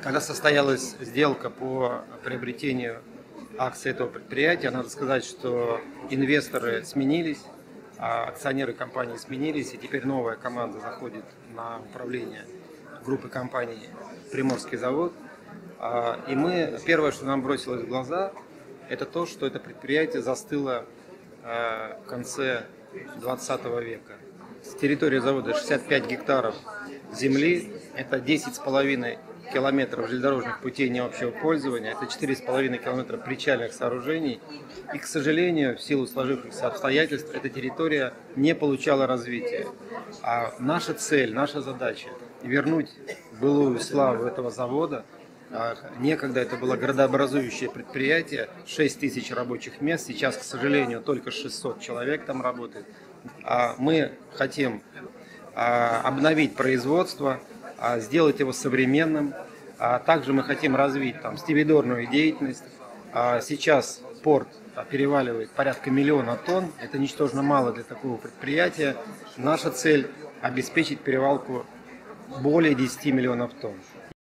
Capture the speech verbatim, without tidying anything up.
Когда состоялась сделка по приобретению акций этого предприятия, надо сказать, что инвесторы сменились, а акционеры компании сменились, и теперь новая команда заходит на управление группы компаний «Приморский завод». И мы, первое, что нам бросилось в глаза, это то, что это предприятие застыло в конце двадцатого века. С территории завода шестьдесят пять гектаров земли, это десять с половиной километров железнодорожных путей необщего пользования, это четыре с половиной километра причальных сооружений. И, к сожалению, в силу сложившихся обстоятельств, эта территория не получала развития. А наша цель, наша задача – вернуть былую славу этого завода. Некогда это было городообразующее предприятие, шесть тысяч рабочих мест, сейчас, к сожалению, только шестьсот человек там работает. Мы хотим обновить производство, сделать его современным. Также мы хотим развить там стивидорную деятельность. Сейчас порт переваливает порядка миллиона тонн, это ничтожно мало для такого предприятия. Наша цель – обеспечить перевалку более десяти миллионов тонн.